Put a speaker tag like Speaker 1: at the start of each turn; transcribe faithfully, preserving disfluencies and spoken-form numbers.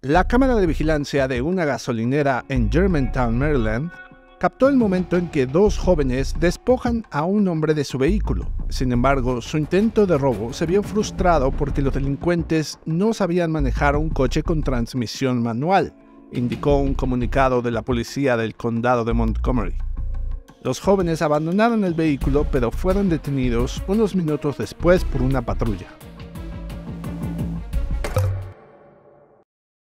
Speaker 1: La cámara de vigilancia de una gasolinera en Germantown, Maryland, captó el momento en que dos jóvenes despojan a un hombre de su vehículo. Sin embargo, su intento de robo se vio frustrado porque los delincuentes no sabían manejar un coche con transmisión manual, indicó un comunicado de la policía del condado de Montgomery. Los jóvenes abandonaron el vehículo, pero fueron detenidos unos minutos después por una patrulla.